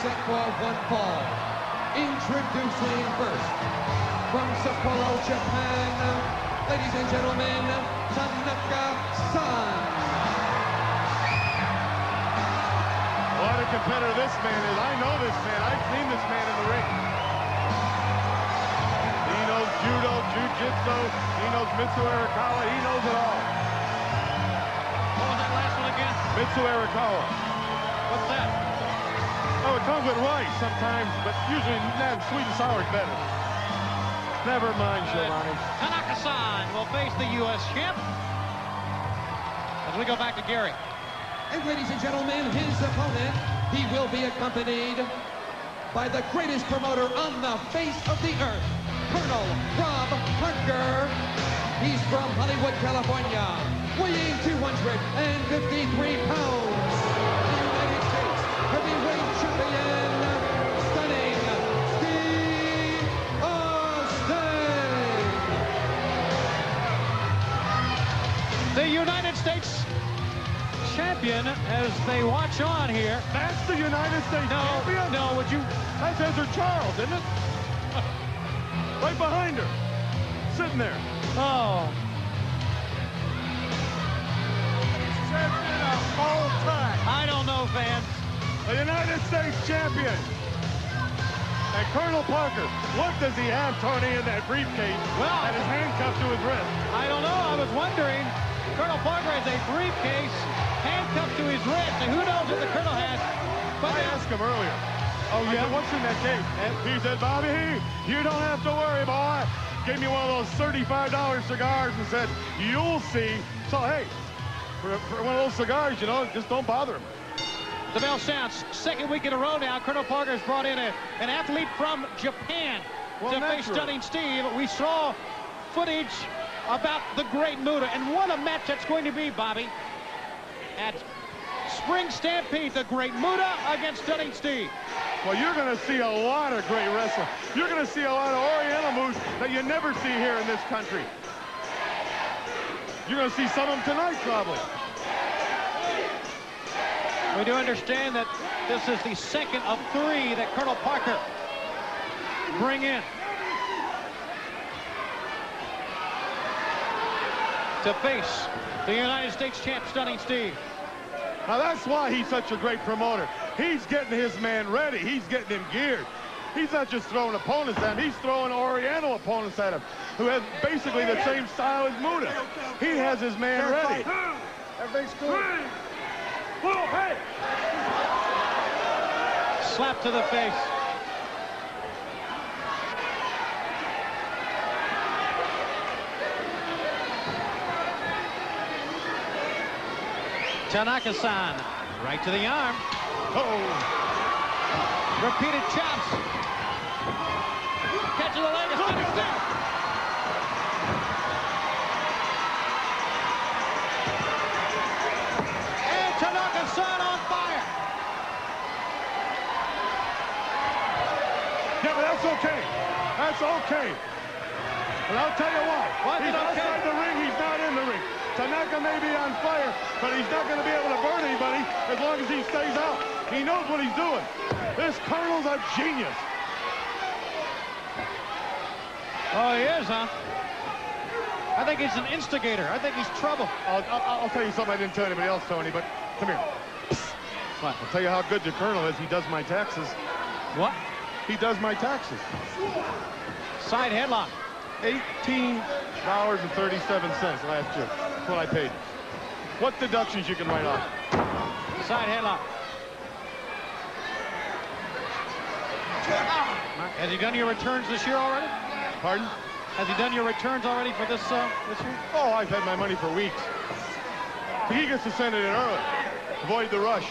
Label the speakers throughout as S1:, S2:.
S1: set for one fall. Introducing first, from Sapporo, Japan, ladies and gentlemen, Tanaka-san.
S2: What a competitor this man is. I know this man. I've seen this man in the ring. He knows judo, jiu-jitsu. He knows Mitsu Arakawa. He knows it all.
S3: What was that last one again?
S2: Mitsu Arakawa.
S3: What's that?
S2: Oh, it comes with rice sometimes, but usually sweet and sour is better. Never mind, Giovanni.
S3: Tanaka-san will face the U.S. champ. As we go back to Gary.
S1: And ladies and gentlemen, his opponent, he will be accompanied by the greatest promoter on the face of the earth, Colonel Rob Parker. He's from Hollywood, California, weighing 253 pounds. The United States heavyweight champion, Stunning Steve Austin.
S3: The United States champion as they watch on here.
S2: That's the United States champion?
S3: No, would you?
S2: That's Ezra Charles, isn't it? Right behind her. Sitting there.
S3: Oh.
S2: Champion of all time.
S3: I don't know, fans.
S2: The United States champion. And Colonel Parker, what does he have, Tony, in that briefcase?
S3: Well,
S2: and his handcuffed to his wrist?
S3: I don't know. I was wondering. Colonel Parker has a briefcase handcuffed to his wrist. And who knows what the Colonel has? But
S2: I asked him earlier. Oh, yeah? What's in that case? And he said, Bobby, you don't have to worry, boy. Gave me one of those $35 cigars and said, you'll see. So, hey, for one of those cigars, you know, just don't bother him.
S3: the bell sounds. Second week in a row now. Colonel Parker has brought in an athlete from Japan to face Stunning Steve. We saw footage about the Great Muta, and what a match that's going to be, Bobby. At Spring Stampede, the Great Muta against Stunning Steve.
S2: Well, you're going to see a lot of great wrestling. You're going to see a lot of Oriental moves that you never see here in this country. You're going to see some of them tonight, probably.
S3: We do understand that this is the second of three that Colonel Parker bring in to face the United States champ, Stunning Steve.
S2: Now, that's why he's such a great promoter. He's getting his man ready. He's getting him geared. He's not just throwing opponents at him. He's throwing Oriental opponents at him who have basically the same style as Muta. He has his man ready. Everything's cool. Hey!
S3: Slap to the face. Tanaka-san, right to the arm. Repeated chops. Catches the leg. And Tanaka-san on fire.
S2: Yeah, but that's okay. That's okay. But I'll tell you what. He's outside the ring. He's not in the ring. Tanaka may be on fire, but he's not going to be able to burn anybody as long as he stays out. He knows what he's doing. This Colonel's a genius.
S3: Oh, he is, huh? I think he's an instigator. I think he's trouble.
S2: I'll tell you something I didn't tell anybody else, Tony, but come here. What? I'll tell you how good the Colonel is. He does my taxes.
S3: What?
S2: He does my taxes.
S3: Side headlock.
S2: $18.37 last year. That's what I paid. What deductions you can write off?
S3: Side headlock. Has he done your returns this year already?
S2: Pardon?
S3: Has he done your returns already for this year?
S2: Oh, I've had my money for weeks. He gets to send it in early. Avoid the rush.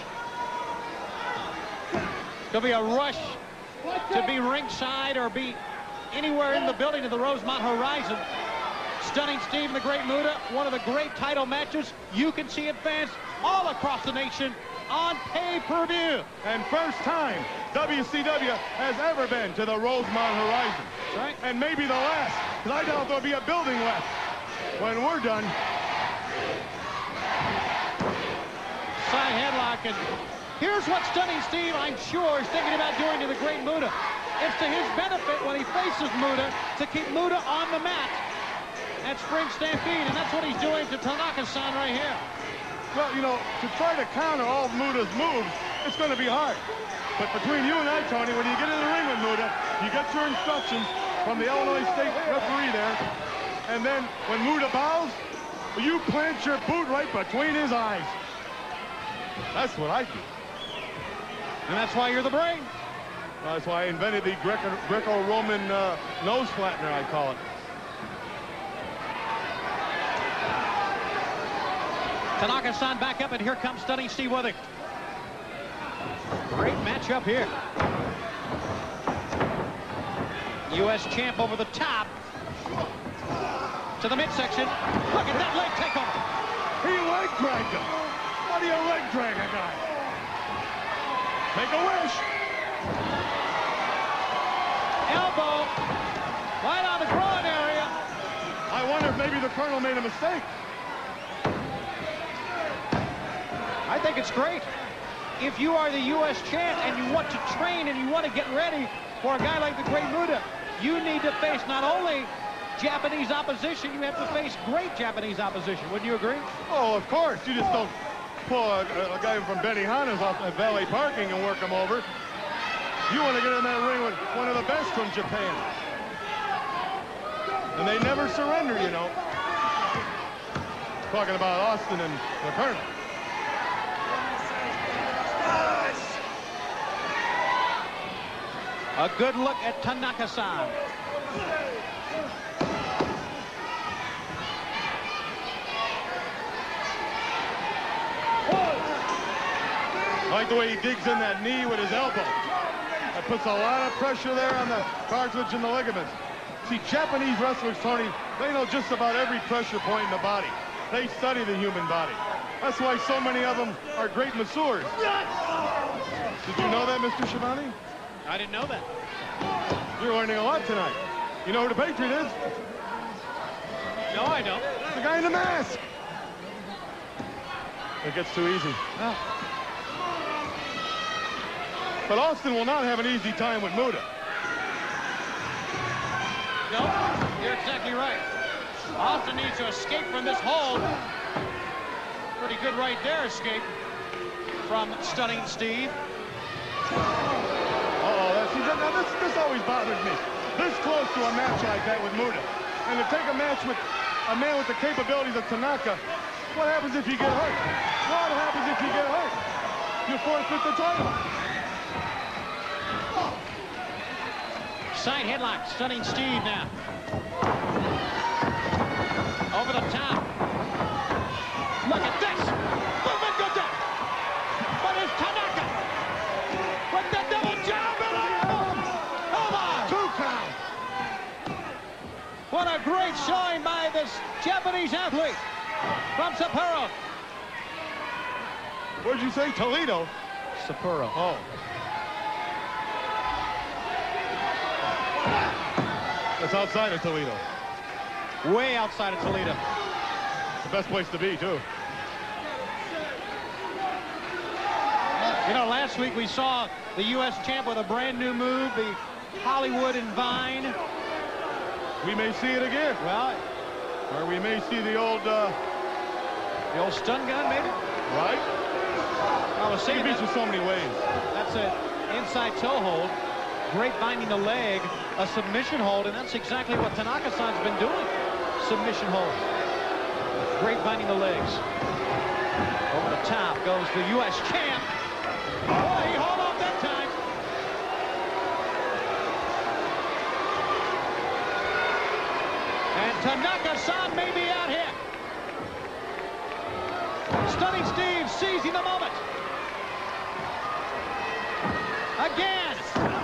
S3: There'll be a rush to be ringside or be anywhere in the building of the Rosemont Horizon. Stunning Steve and the Great Muta, one of the great title matches. You can see it, fans, all across the nation on pay-per-view.
S2: And first time WCW has ever been to the Rosemont Horizon.
S3: That's right.
S2: And maybe the last, because I doubt there'll be a building left when we're done.
S3: Side headlock, and Here's what Stunning Steve, I'm sure, is thinking about doing to the Great Muta. It's to his benefit when he faces Muta to keep Muta on the mat at Spring Stampede, and that's what he's doing to Tanaka-san right here.
S2: Well, you know, to try to counter all Muta's moves, it's going to be hard. But between you and I, Tony, when you get in the ring with Muta, you get your instructions from the Illinois State referee there, and then when Muta bows, you plant your boot right between his eyes. That's what I do.
S3: And that's why you're the brain.
S2: Well, that's why I invented the Greco-Roman nose flattener, I call it.
S3: Tanaka-san back up, and here comes Stunning Steve with it. Great matchup here. U.S. champ over the top to the midsection. Look at that leg takeover.
S2: He leg dragged him. How do you leg drag a guy? Make a wish.
S3: Elbow right on the groin area.
S2: I wonder if maybe the Colonel made a mistake.
S3: I think it's great. If you are the U.S. champ and you want to train and you want to get ready for a guy like the Great Muta, you need to face not only Japanese opposition, you have to face great Japanese opposition. Wouldn't you agree?
S2: Oh, of course. You just don't pull a guy from Benihana's off at valet parking and work him over. You want to get in that ring with one of the best from Japan. And they never surrender, you know. Talking about Austin and the Colonel.
S3: A good look at Tanaka-san.
S2: I like the way he digs in that knee with his elbow. That puts a lot of pressure there on the cartilage and the ligaments. See, Japanese wrestlers, Tony, they know just about every pressure point in the body. They study the human body. That's why so many of them are great masseurs. Did you know that, Mr. Schiavone?
S3: I didn't know that.
S2: You're learning a lot tonight. You know who the Patriot is?
S3: No, I don't.
S2: The guy in the mask. It gets too easy.
S3: Oh.
S2: But Austin will not have an easy time with Muta.
S3: No, you're exactly right. Austin needs to escape from this hold. Pretty good right there, escape from Stunning Steve.
S2: Now this always bothers me. This close to a match like that with Muta. And to take a match with a man with the capabilities of Tanaka, what happens if you get hurt? What happens if you get hurt? You forfeit the title.
S3: Side headlock, Stunning Steve now. Over the top. Look at this. Movement go down. But it's Tanaka with the double jump. Over.
S2: 2 count.
S3: What a great showing by this Japanese athlete from Sapporo.
S2: What'd you say, Toledo?
S3: Sapporo.
S2: Oh. That's outside of Toledo.
S3: Way outside of Toledo.
S2: It's the best place to be, too.
S3: You know, last week we saw the U.S. champ with a brand new move, the Hollywood and Vine.
S2: We may see it again.
S3: Well,
S2: or we may see the old
S3: stun gun, maybe?
S2: Right?
S3: I was saying
S2: beats you so many ways.
S3: That's an inside toe hold. Great binding the leg, a submission hold, and that's exactly what Tanaka-san's been doing. Submission hold. Great binding the legs. Over the top goes the U.S. champ. Oh, he hauled off that time. And Tanaka-san may be out here. Stunning Steve seizing the moment. Again.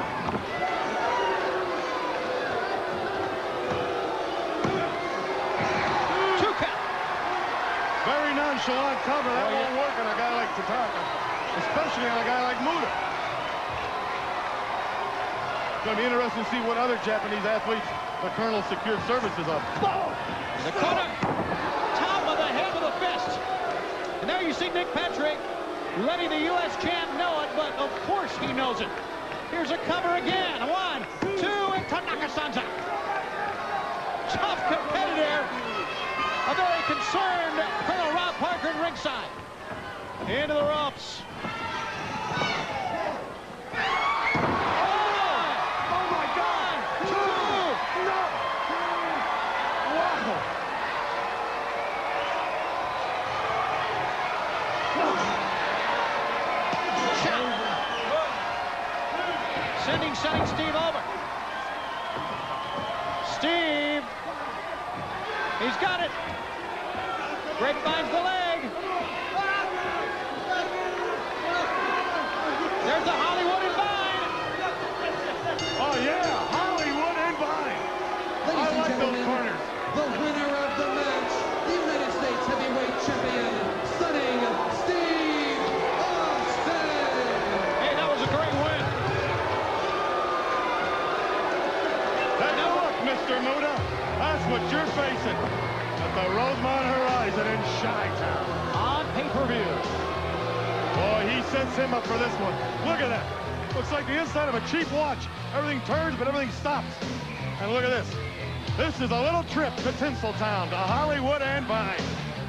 S3: 2 count.
S2: Very nonchalant cover. That won't work on a guy like Tanaka, especially on a guy like Muta. It's going to be interesting to see what other Japanese athletes the Colonel secured services of.
S3: In the corner. Top of the head with a fist. And there you see Nick Patrick letting the U.S. champ know it, but of course he knows it. Here's a cover again. 1, 2, and Tanaka-sansa. Tough competitor. A very concerned Colonel Rob Parker in ringside. Into the ropes. Sending Steve over. Steve. He's got it. Grapevines the leg. There's the Hollywood and Vine.
S2: Oh, yeah. Hollywood and Vine.
S1: Ladies and gentlemen,
S2: those corners.
S1: The winner of the match, the United States Heavyweight Champion, Stunning Steve Austin.
S3: Hey, that was a great win.
S2: Mr. Muta, that's what you're facing at the Rosemont Horizon in Chi-Town.
S3: On pay-per-view.
S2: Boy, he sets him up for this one. Look at that. Looks like the inside of a cheap watch. Everything turns, but everything stops. And look at this. This is a little trip to Tinseltown, to Hollywood and Vine.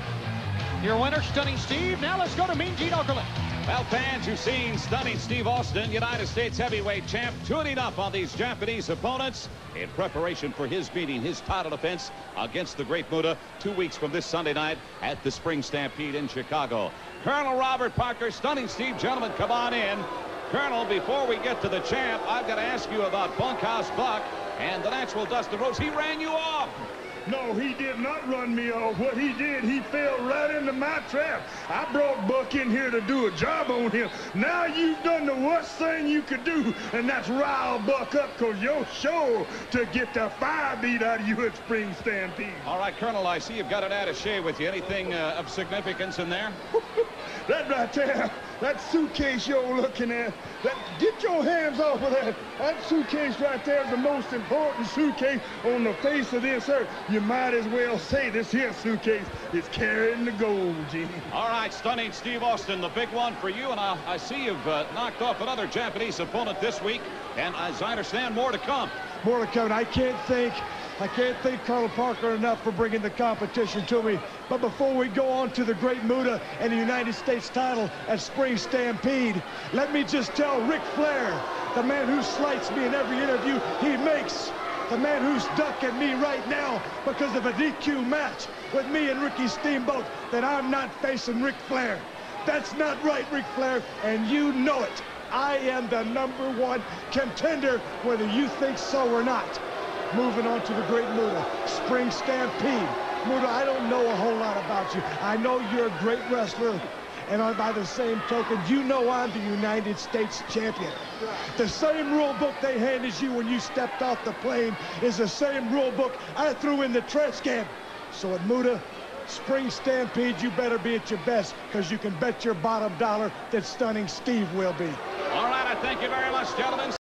S3: Your winner, Stunning Steve. Now let's go to Mean Gene Okerlund.
S4: Well, fans, you've seen Stunning Steve Austin, United States heavyweight champ, tuning up on these Japanese opponents in preparation for his meeting, his title defense against the Great Muta 2 weeks from this Sunday night at the Spring Stampede in Chicago. Colonel Robert Parker, Stunning Steve, gentlemen, come on in. Colonel, before we get to the champ, I've got to ask you about Bunkhouse Buck and the natural Dustin Rhodes. He ran you off.
S2: No, he did not run me off. What he did, he fell right into my trap. I brought Buck in here to do a job on him. Now you've done the worst thing you could do, and that's rile Buck up, because you're sure to get the fire beat out of you at Spring Stampede.
S4: All right, Colonel, I see you've got an attache with you. Anything of significance in there?
S2: That right there, that suitcase you're looking at, get your hands off of that. That suitcase right there is the most important suitcase on the face of this earth. You might as well say this here suitcase is carrying the gold, Gene.
S4: All right, Stunning Steve Austin, the big one for you, and I see you've knocked off another Japanese opponent this week, and as I understand, more to come.
S5: More to come. I can't thank Colonel Parker enough for bringing the competition to me. But before we go on to the Great Muta and the United States title at Spring Stampede, let me just tell Ric Flair, the man who slights me in every interview he makes, the man who's ducking me right now because of a DQ match with me and Ricky Steamboat, that I'm not facing Ric Flair. That's not right, Ric Flair, and you know it. I am the #1 contender, whether you think so or not. Moving on to the Great Muta, Spring Stampede. Muta, I don't know a whole lot about you. I know you're a great wrestler, and by the same token, you know I'm the United States champion. The same rule book they handed you when you stepped off the plane is the same rule book I threw in the trash can. So at Muta, Spring Stampede, you better be at your best, because you can bet your bottom dollar that Stunning Steve will be.
S4: All right, I thank you very much, gentlemen.